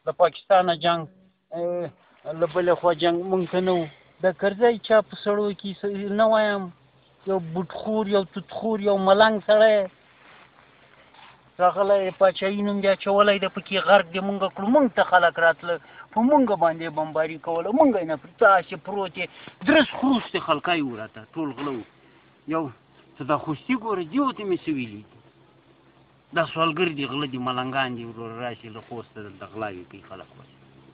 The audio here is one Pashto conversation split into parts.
د پاکستانه جنګ له بلې خوا جنګ مونږ ته نه و د کرزی چا په سړو کې نه وایم یو بوټخور یو توتخور یو ملنګ سړی راغلی پاچاهي نوم دې اچولی دی پکې غرق دی مونږ کړو مونږ ته خلک راتله په مونږ باندې بمباري کوله مونږ یې نه تاسې پروت یې درس خروس دی خلکای و راته ټول غله و یو ته دا خوستي ګوره دې ته مې څه ویلي دي دا سوالګر دي غله دي ملنګان دي وروره راشي له خوست دلته غلاوې کوي خلک ورته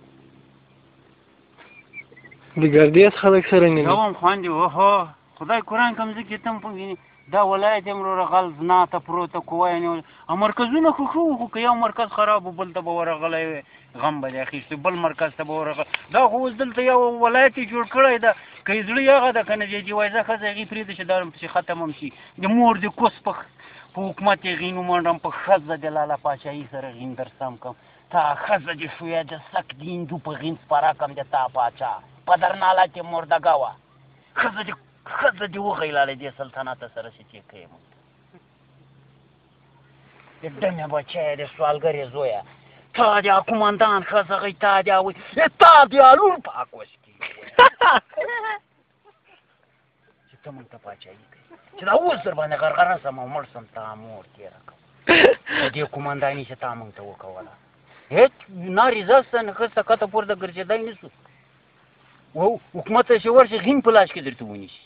د ګردیز خلک څرنګه دي یو هم خوند اوهو خدای قرآن کوم ځای کې ته هم وینې دا ولایت یې وروره غل زناته پروته قوه یې نیولې مرکزونه خو ښه وو خو که یو مرکز خراب و بل ته به ورغلی وی غم به دې اخیستی بل مرکز ته به ورغلی دا خو اوس دلته یو ولایت یې جوړ کړی ده که یې زړه هغه ده که نه جوایزه ښځه هغې پرېږده چې دا پسې ختم هم شي د مور د کوس په حکومت یې غین ومنډم په ښځه د لاله پاچاهي سره غین در سم کړم تا ښځه دې شویه د سک د هندو په غین سپاره کړم د تا پاچا په درناله کې مردګه وه ښځه دې وغیلاله دې سلطنت سره چې چې کوې مونږ د ډمې بچی د سوالګرې زویه تا دې قومندان ښځه غی تا دې اوی تا دې الور پاک وسکي چې ته مونږ ته پاچاهي کوې چې دا اوس در باندې غرغره سم او مړ سم تا مور تېره کړم د دې قومنداني چې تا مونږ ته وکوله هېڅ نارې زسته نه ښځته کته پورته ګرځېدی نه شو و حکومت ته چې ورشي غین په لاس کې درته ونیسي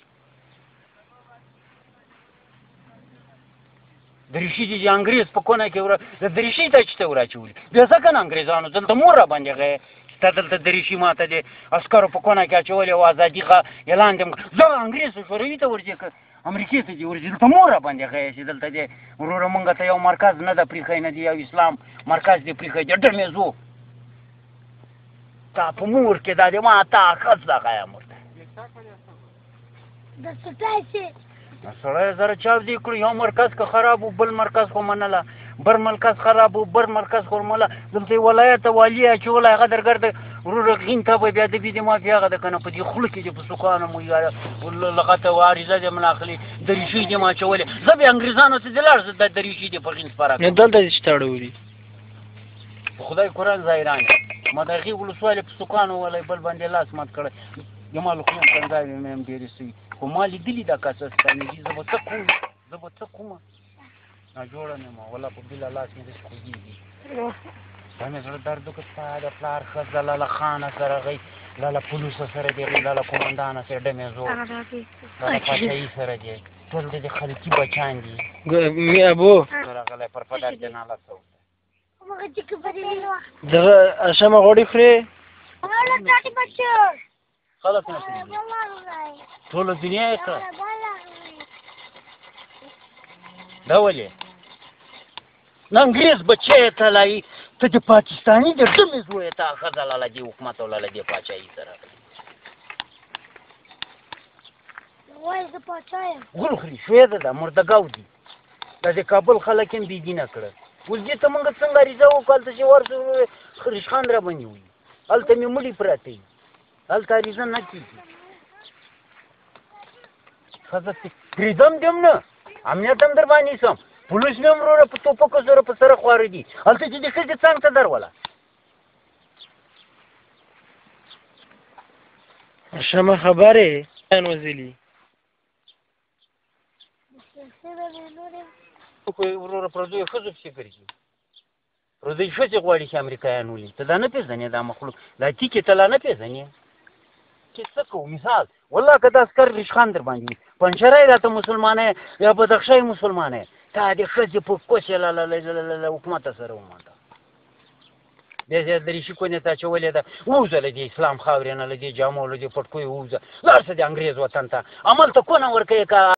دریشي چې انګریز په کونه کې د دریشي ته چې ته وراچولي بیا څه که نه انګریزانو دلته مور را باندې غی ستا دلته دریشي ماته د عسکرو په کونه کې اچولې او ازادي اعلان دې زه انګریز شوروي ته ورځې که امریکې ته دې ورځې دلته مور را باندې غی چې دلته دې وروره مونږ ته یو مرکز نه ده پرېښی نه دي یو اسلام مرکز دې پرېښی دی ډمې زو تا په مور کې دا دې ما تا ښځه غیم ورته سړی زره چاپ دې کړو یو مرکز که خراب و بل مرکز خو منله بل مرکز خراب و بل مرکز خو منله دلته یې ولایت والي اچولی هغه درګرده وروره غین ته به بیا د بي د مافیا هغه ده که نه په دې خوله کې دې په سوکانه مو لغته و عریضه دې مله اخلي دریشي دې م اچولې زه بیا انګریزانو ته دې لاړ زه دا دریشي دې په غین سپاره کړم دلته دې چې تا اړولي په خدای قرآن ظاهران ما د هغې ولسوالۍ په سوکانو ولی بل باندې لاس مات کړی جمال خو کنځاوې مې هم ډېرې سوي خو ما لیدلي دا کاسستانې دي زه به څه کوم زه به څه کومه ناجوړه نه یم والله په بله لاس مې داسې خوږېږي دا مې زړه درد وکړ ستا د پلار ښځه لاله خانه سره غی لاله پولیسو سره دی غی لاله قومندانه سره ډمې زور لاله پاچاهي سره دی ټول د خلکي بچان دي ابو راغلی پر فدر جناله څه دغه اشمه غوړي خورې خلک نه خوري ټوله دنیا یې کړه دا ولې نه انګریز بچی یې تلایي ته د پاکستاني د ډمې زوی ته ښځه لاله دې حکومت او لاله دې پاچاهي سره غول خوري شویده ده مردګاو دي دا د کابل خلک یې بېدینه کړه اوس دې ته مونږ څنګه عریضه وکړو هلته چې ورسو ریشخان را باندې وي هلته مې مړي پراته وي هلته عریضه نه کېږي ښځه پرېږدم دې هم نه امنیت هم در باندې نیسم پولیس مې هم وروره په توپکو سره په سره خواره دي هلته چې د ښځې څنګ ته دروله شمه خبرې وزلي وروره پردیو ښځو پسې ګرځي پردۍ ښځې غواړي چې امریکایان ولي ته دا نه پېژنې دا مخلوق دا ټیکې ته لا نه پېژنې چې څه کوو مثال والله که دا عسکر ریشخان در باندې وي پنجره یې راته مسلمانه یا بدخشۍ مسلمانه تا د ښځې په کوس یې له حکومته سره ومنډه بیا یې دریشي کونې ته اچولې ده ووځه له دې اسلام خاورې نه له دې جامو له دې پټکیو ووځه لاړ شه د انګریز وطن ته هملته کونه ورکوې که